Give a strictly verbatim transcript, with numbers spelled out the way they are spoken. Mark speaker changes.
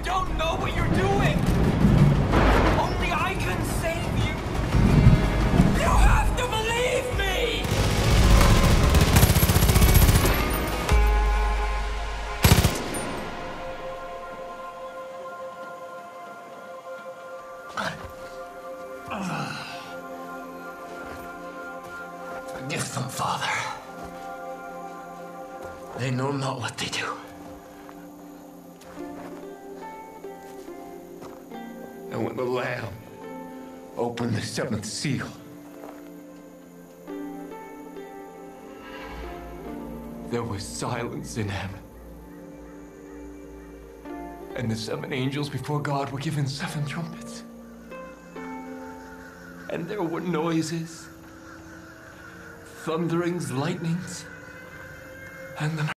Speaker 1: don't know what you're doing! Only I can save you! You have to believe me! Forgive them, Father. They know not what they do. And when the Lamb opened the seventh seal, there was silence in heaven. And the seven angels before God were given seven trumpets. And there were noises, thunderings, lightnings, and then